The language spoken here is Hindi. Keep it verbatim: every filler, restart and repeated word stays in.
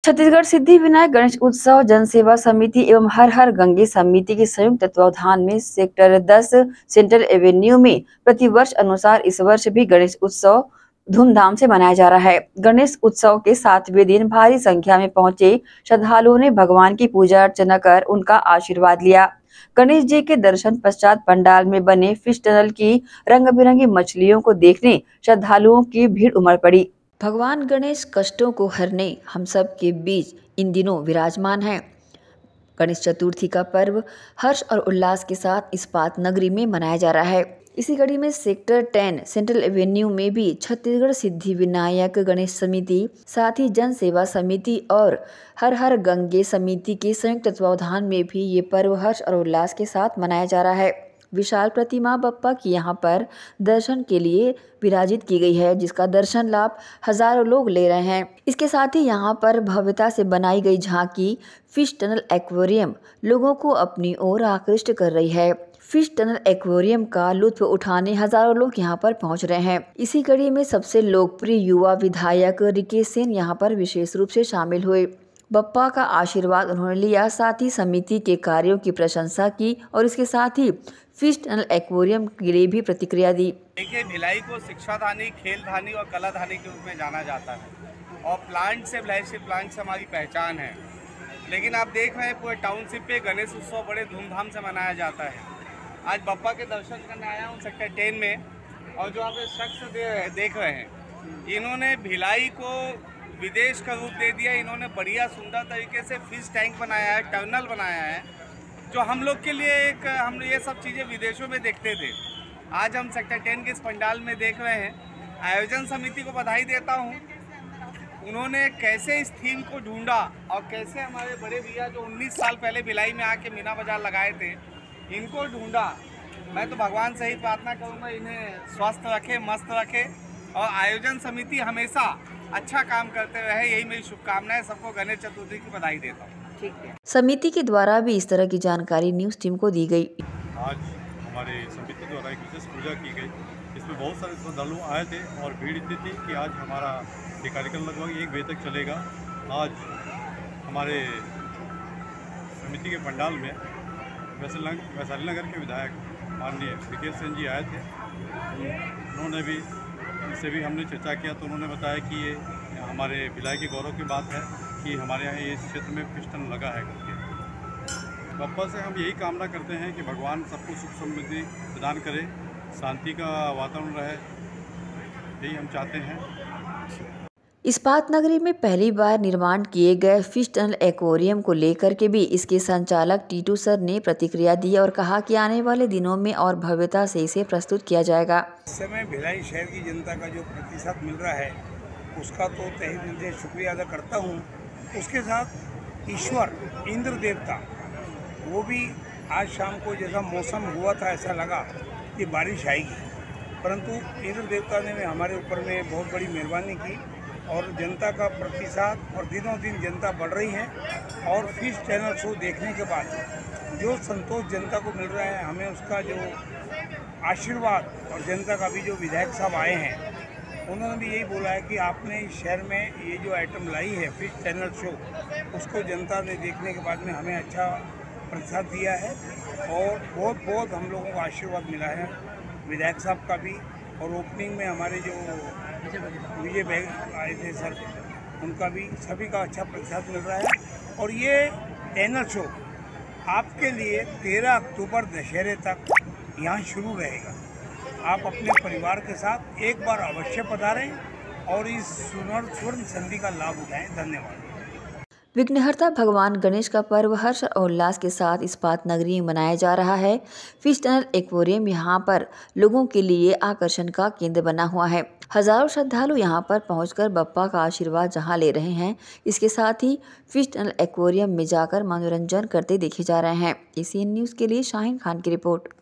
छत्तीसगढ़ सिद्धि विनायक गणेश उत्सव जनसेवा समिति एवं हर हर गंगे समिति के संयुक्त तत्वावधान में सेक्टर दस सेंट्रल एवेन्यू में प्रतिवर्ष अनुसार इस वर्ष भी गणेश उत्सव धूमधाम से मनाया जा रहा है। गणेश उत्सव के सातवें दिन भारी संख्या में पहुंचे श्रद्धालुओं ने भगवान की पूजा अर्चना कर उनका आशीर्वाद लिया। गणेश जी के दर्शन पश्चात पंडाल में बने फिश टनल की रंग बिरंगी मछलियों को देखने श्रद्धालुओं की भीड़ उमड़ पड़ी। भगवान गणेश कष्टों को हरने हम सब के बीच इन दिनों विराजमान हैं। गणेश चतुर्थी का पर्व हर्ष और उल्लास के साथ इस्पात नगरी में मनाया जा रहा है। इसी कड़ी में सेक्टर दस सेंट्रल एवेन्यू में भी छत्तीसगढ़ सिद्धि विनायक गणेश समिति, साथ ही जन सेवा समिति और हर हर गंगे समिति के संयुक्त तत्वावधान में भी ये पर्व हर्ष और उल्लास के साथ मनाया जा रहा है। विशाल प्रतिमा बप्पा की यहाँ पर दर्शन के लिए विराजित की गई है, जिसका दर्शन लाभ हजारों लोग ले रहे हैं। इसके साथ ही यहाँ पर भव्यता से बनाई गई झांकी फिश टनल एक्वेरियम लोगों को अपनी ओर आकृष्ट कर रही है। फिश टनल एक्वेरियम का लुत्फ उठाने हजारों लोग यहाँ पर पहुँच रहे हैं। इसी कड़ी में सबसे लोकप्रिय युवा विधायक रिकेश सेन यहाँ पर विशेष रूप से शामिल हुए। बप्पा का आशीर्वाद उन्होंने लिया, साथ ही समिति के कार्यों की प्रशंसा की और इसके साथ ही फिश टनल एक्वेरियम के लिए भी प्रतिक्रिया दी। देखिए, भिलाई को शिक्षाधानी, खेलधानी और कलाधानी के रूप में जाना जाता है और प्लांट से भिलाई से प्लांट से हमारी पहचान है। लेकिन आप देख रहे हैं पूरे टाउनशिप पे गणेश उत्सव बड़े धूमधाम से मनाया जाता है। आज बप्पा के दर्शन करने आया हूँ सेक्टर टेन में, और जो आप शख्स दे, देख रहे हैं, इन्होंने भिलाई को विदेश का रूप दे दिया। इन्होंने बढ़िया सुंदर तरीके से फिश टैंक बनाया है, टर्मिनल बनाया है, जो हम लोग के लिए एक हम ये सब चीज़ें विदेशों में देखते थे। आज हम सेक्टर टेन के इस पंडाल में देख रहे हैं। आयोजन समिति को बधाई देता हूँ, उन्होंने कैसे इस थीम को ढूंढा और कैसे हमारे बड़े भैया जो उन्नीस साल पहले भिलाई में आके मीना बाजार लगाए थे, इनको ढूंढा। मैं तो भगवान से ही प्रार्थना करूँगा इन्हें स्वस्थ रखे, मस्त रखे और आयोजन समिति हमेशा अच्छा काम करते रहे, यही मेरी शुभकामनाएं। सबको गणेश चतुर्थी की बधाई देता हूँ। ठीक है। समिति के द्वारा भी इस तरह की जानकारी न्यूज टीम को दी गई। आज हमारे समिति द्वारा एक विशेष पूजा की गई, इसमें बहुत सारे श्रद्धालु आए थे और भीड़ इतनी थी कि आज हमारा ये कार्यक्रम लगभग एक बजे तक चलेगा। आज हमारे समिति के पंडाल में वैशाली वैशाली नगर के विधायक माननीय रिकेश सेन जी आए थे। उन्होंने भी इनसे भी हमने चर्चा किया तो उन्होंने बताया कि ये हमारे भिलाई के गौरव की बात है कि हमारे यहाँ ये इस क्षेत्र में फिश टनल लगा है करके। बप्पा से हम यही कामना करते हैं कि भगवान सबको सुख समृद्धि प्रदान करे, शांति का वातावरण रहे, यही हम चाहते हैं। इस्पात नगरी में पहली बार निर्माण किए गए फिश टनल एक्वेरियम को लेकर के भी इसके संचालक टीटू सर ने प्रतिक्रिया दी और कहा कि आने वाले दिनों में और भव्यता से इसे प्रस्तुत किया जाएगा। इस समय भिलाई शहर की जनता का जो प्रतिशत मिल रहा है उसका तो तहे दिल से शुक्रिया अदा करता हूँ। उसके साथ ईश्वर इंद्र देवता, वो भी आज शाम को जैसा मौसम हुआ था ऐसा लगा कि बारिश आएगी, परंतु इंद्र देवता ने हमारे ऊपर में बहुत बड़ी मेहरबानी की और जनता का प्रतिशत और दिनों दिन जनता बढ़ रही है। और फिश चैनल शो देखने के बाद जो संतोष जनता को मिल रहा है, हमें उसका जो आशीर्वाद, और जनता का भी जो विधायक साहब आए हैं उन्होंने भी यही बोला है कि आपने इस शहर में ये जो आइटम लाई है फिश चैनल शो, उसको जनता ने देखने के बाद में हमें अच्छा प्रतिसाद दिया है और बहुत बहुत हम लोगों को आशीर्वाद मिला है विधायक साहब का भी। और ओपनिंग में हमारे जो विजय भाई आए थे सर, उनका भी, सभी का अच्छा प्रतिसाद मिल रहा है। और ये चैनल शो आपके लिए तेरह अक्टूबर दशहरे तक यहाँ शुरू रहेगा। आप अपने परिवार के साथ एक बार अवश्य पधारें और इस सुवर्ण स्वर्ण संधि का लाभ उठाएं। धन्यवाद। विघ्नहर्ता भगवान गणेश का पर्व हर्ष और उल्लास के साथ इस्पात नगरी में मनाया जा रहा है। फिश टनल एक्वेरियम यहाँ पर लोगों के लिए आकर्षण का केंद्र बना हुआ है। हजारों श्रद्धालु यहाँ पर पहुंचकर बप्पा का आशीर्वाद जहाँ ले रहे हैं, इसके साथ ही फिश टनल एक्वेरियम में जाकर मनोरंजन करते देखे जा रहे हैं। एसीएन न्यूज़ के लिए शाहीन खान की रिपोर्ट।